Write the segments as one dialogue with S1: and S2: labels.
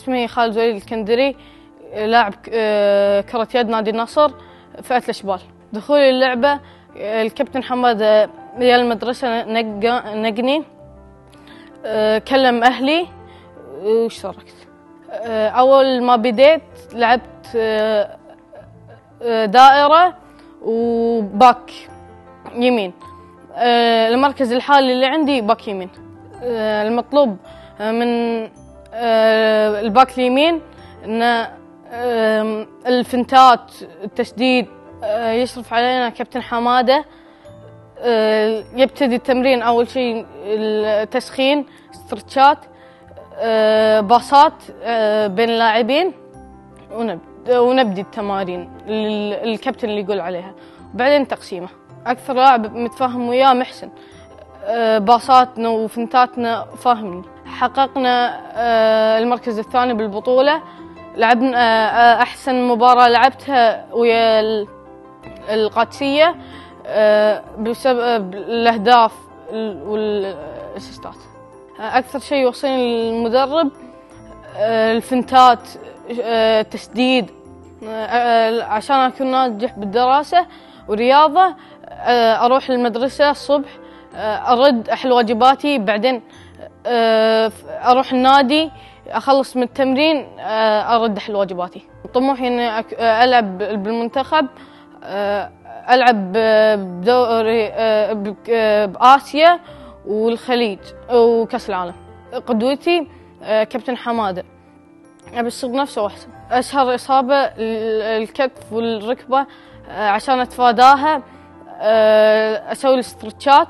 S1: اسمي خالد وليد الكندري، لاعب كرة يد نادي النصر فئة الأشبال. دخولي اللعبة الكابتن حمادة يا المدرسة نقني، كلم أهلي واشتركت. أول ما بديت لعبت دائرة وباك يمين. المركز الحالي اللي عندي باك يمين. المطلوب من الباك اليمين ان الفنتات، التسديد، يشرف علينا كابتن حمادة. يبتدي التمرين اول شيء التسخين، استرتشات، باصات بين اللاعبين، ونبدي التمارين الكابتن اللي يقول عليها، وبعدين تقسيمه. اكثر لاعب متفاهم وياه محسن، باصاتنا وفنتاتنا فاهمني. حققنا المركز الثاني بالبطولة. لعبنا أحسن مباراة لعبتها ويا القادسية بسبب الأهداف والأسيستات. أكثر شيء يوصيني المدرب الفنتات، التسديد، عشان أكون ناجح بالدراسة والرياضة. أروح المدرسة الصبح، أرد أحل واجباتي، بعدين أروح النادي، أخلص من التمرين، أرد أحل واجباتي. طموحي إني ألعب بالمنتخب، ألعب بدوري بآسيا والخليج وكأس العالم. قدوتي كابتن حمادة، أبي أصير نفسه وأحسن. أشهر إصابة الكتف والركبة، عشان أتفاداها أسوي الاسترتشات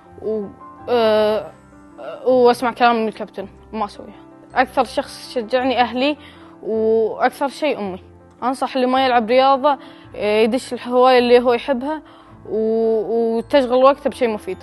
S1: وأسمع كلام من الكابتن وما أسويها. أكثر شخص شجعني أهلي، وأكثر شيء أمي. أنصح اللي ما يلعب رياضة يدش الهواية اللي هو يحبها وتشغل وقته بشيء مفيد.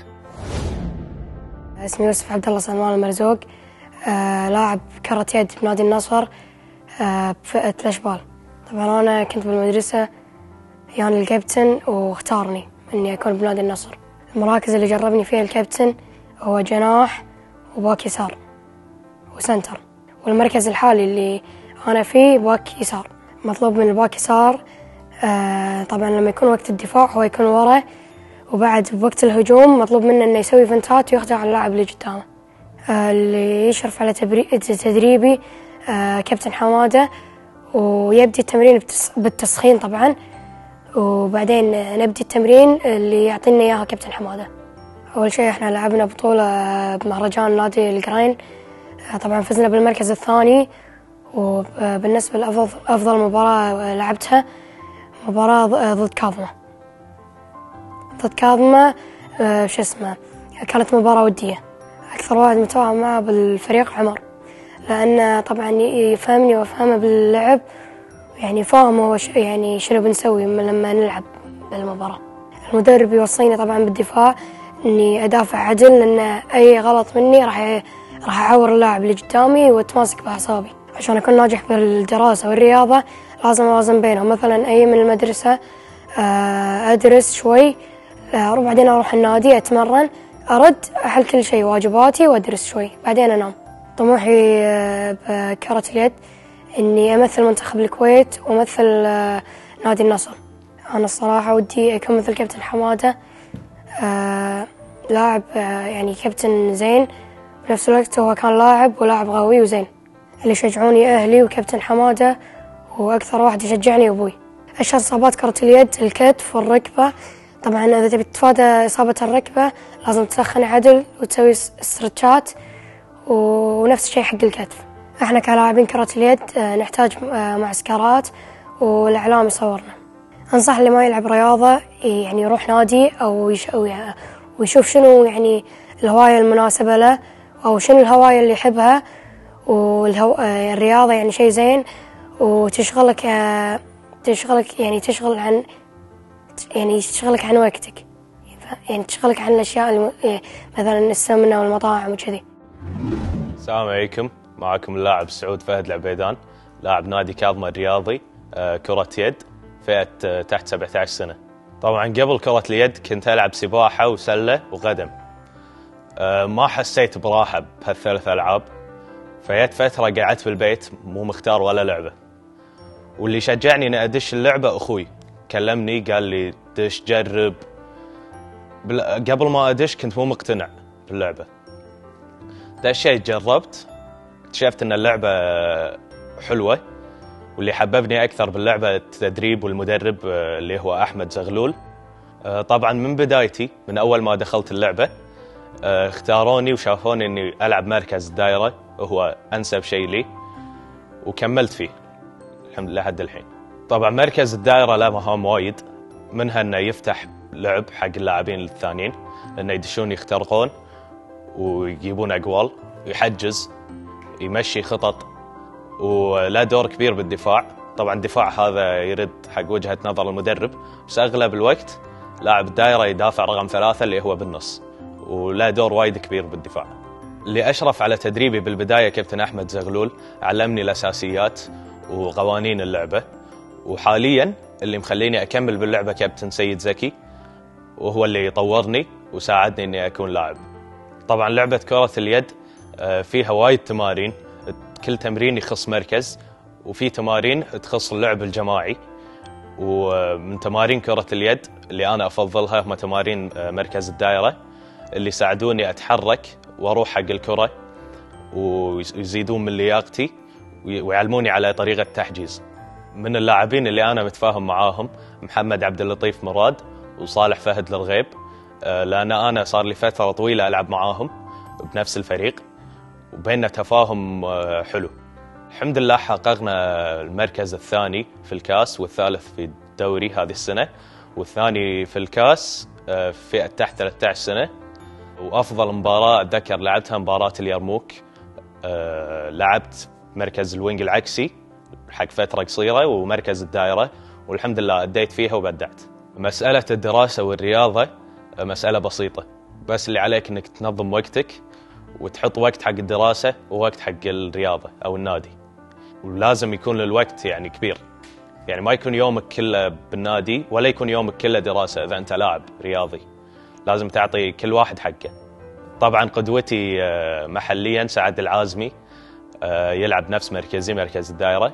S2: اسمي يوسف عبد الله سلمان المرزوق، لاعب كرة يد بنادي النصر بفئة الأشبال. طبعا أنا كنت بالمدرسة يعني الكابتن واختارني إني أكون بنادي النصر. المراكز اللي جربني فيها الكابتن هو جناح وباك يسار وسنتر، والمركز الحالي اللي أنا فيه باك يسار. مطلوب من الباك يسار طبعا لما يكون وقت الدفاع هو يكون ورا، وبعد بوقت الهجوم مطلوب منه إنه يسوي فنتات ويخدع اللاعب اللي قدامه. اللي يشرف على تدريبي كابتن حمادة، ويبدي التمرين بالتسخين طبعا، وبعدين نبدي التمرين اللي يعطينا إياها كابتن حمادة. أول شيء إحنا لعبنا بطولة بمهرجان نادي القرين، طبعا فزنا بالمركز الثاني. وبالنسبة لأفضل مباراة لعبتها مباراة ضد كاظمة شو اسمه، كانت مباراة ودية. أكثر واحد متفاهم معه بالفريق عمر، لأنه طبعا يفهمني وأفهمه باللعب، يعني فاهم هو يعني شنو بنسوي لما نلعب بالمباراة. المدرب يوصيني طبعا بالدفاع إني أدافع عدل، لأن أي غلط مني راح أعور اللاعب اللي قدامي وأتماسك بأعصابي. عشان أكون ناجح بالدراسة والرياضة لازم أوازن بينهم. مثلا أي من المدرسة أدرس شوي، بعدين أروح النادي أتمرن، أرد أحل كل شيء واجباتي وأدرس شوي، بعدين أنام. طموحي بكرة اليد إني أمثل منتخب الكويت وأمثل نادي النصر. أنا الصراحة ودي أكون مثل كابتن حمادة، لاعب يعني كابتن زين، بنفس الوقت هو كان لاعب ولاعب قوي وزين. اللي يشجعوني أهلي وكابتن حمادة، وأكثر واحد يشجعني أبوي. أشهر إصابات كرة اليد الكتف والركبة. طبعا إذا تبي تتفادى إصابة الركبة لازم تسخن عدل وتسوي استرتشات، ونفس الشيء حق الكتف. احنا كلاعبين كرة اليد نحتاج معسكرات والإعلام يصورنا. أنصح اللي ما يلعب رياضة يعني يروح نادي أو ويشوف شنو يعني الهواية المناسبة له، أو شنو الهواية اللي يحبها. الرياضة يعني شيء زين، وتشغلك يعني تشغلك عن وقتك، يعني تشغلك عن الأشياء مثلا السمنة والمطاعم وكذي.
S3: السلام عليكم، معكم اللاعب سعود فهد العبيدان، لاعب نادي كاظمة الرياضي كرة يد فئة تحت 17 سنة. طبعا قبل كرة اليد كنت ألعب سباحة وسلة وقدم. ما حسيت براحة بهالثلاث ألعاب، فجت فترة قعدت بالبيت مو مختار ولا لعبة، واللي شجعني اني ادش اللعبة اخوي، كلمني قال لي دش جرب. قبل ما ادش كنت مو مقتنع باللعبة، دشيت جربت، اكتشفت ان اللعبة حلوة، واللي حببني اكثر باللعبة التدريب والمدرب اللي هو احمد زغلول. طبعا من بدايتي من اول ما دخلت اللعبة اختاروني وشافوني اني العب مركز الدائرة، وهو انسب شيء لي، وكملت فيه الحمد لله لحد الحين. طبعا مركز الدائرة له مهام وايد، منها انه يفتح لعب حق اللاعبين الثانيين، انه يدشون يخترقون ويجيبون اقوال، يحجز، يمشي خطط، ولا دور كبير بالدفاع. طبعا الدفاع هذا يرد حق وجهة نظر المدرب، بس اغلب الوقت لاعب الدائرة يدافع رقم 3 اللي هو بالنص، ولا دور وايد كبير بالدفاع. اللي أشرف على تدريبي بالبداية كابتن أحمد زغلول، علمني الأساسيات وقوانين اللعبة، وحالياً اللي مخليني أكمل باللعبة كابتن سيد زكي، وهو اللي يطورني وساعدني إني أكون لاعب. طبعاً لعبة كرة اليد فيها وايد تمارين، كل تمرين يخص مركز، وفي تمارين تخص اللعب الجماعي. ومن تمارين كرة اليد اللي أنا أفضلها هم تمارين مركز الدائرة، اللي يساعدوني أتحرك وأروح حق الكرة، ويزيدون من لياقتي، ويعلموني على طريقة تحجيز. من اللاعبين اللي أنا متفاهم معاهم محمد عبد اللطيف مراد وصالح فهد للغيب، لأن أنا صار لي فترة طويلة ألعب معاهم بنفس الفريق، وبيننا تفاهم حلو. الحمد لله حققنا المركز الثاني في الكاس، والثالث في الدوري هذه السنة، والثاني في الكاس فئة تحت 13 سنة. وأفضل مباراة أتذكر لعبتها مباراة اليرموك، لعبت مركز الوينج العكسي حق فترة قصيرة، ومركز الدائرة، والحمد لله أديت فيها وبدعت. مسألة الدراسة والرياضة مسألة بسيطة، بس اللي عليك إنك تنظم وقتك وتحط وقت حق الدراسة ووقت حق الرياضة أو النادي، ولازم يكون الوقت يعني كبير، يعني ما يكون يومك كله بالنادي ولا يكون يومك كله دراسة. إذا أنت لاعب رياضي لازم تعطي كل واحد حقه. طبعا قدوتي محليا سعد العازمي، يلعب نفس مركزي مركز الدائرة،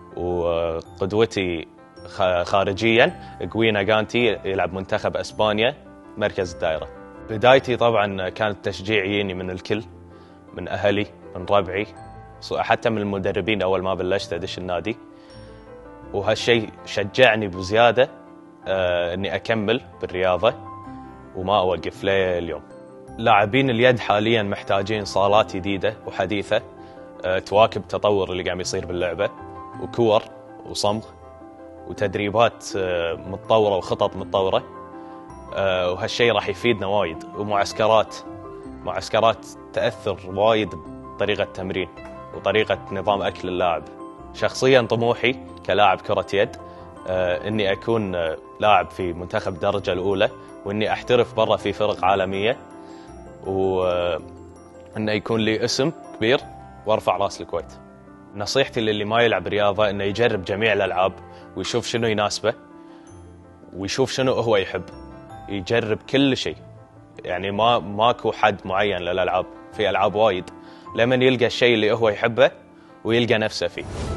S3: وقدوتي خارجيا قوينا جانتي يلعب منتخب أسبانيا مركز الدائرة. بدايتي طبعا كان التشجيع يجيني من الكل، من أهلي، من ربعي، حتى من المدربين أول ما بلشت أدش النادي، وهالشيء شجعني بزيادة أني أكمل بالرياضة وما أوقف لليوم. لاعبين اليد حاليا محتاجين صالات جديدة وحديثة تواكب التطور اللي قاعد يصير باللعبة، وكور وصمغ وتدريبات متطورة وخطط متطورة، وهالشيء راح يفيدنا وايد، ومعسكرات تأثر وايد بطريقة تمرين وطريقة نظام أكل اللاعب. شخصيا طموحي كلاعب كرة يد إني أكون لاعب في منتخب الدرجة الأولى، وإني أحترف برا في فرق عالمية، وإنه يكون لي اسم كبير وارفع راس الكويت. نصيحتي للي ما يلعب رياضة إنه يجرب جميع الألعاب، ويشوف شنو يناسبه، ويشوف شنو هو يحب، يجرب كل شيء. يعني ماكو حد معين للألعاب، في ألعاب وايد، لمن يلقى الشيء اللي هو يحبه ويلقى نفسه فيه.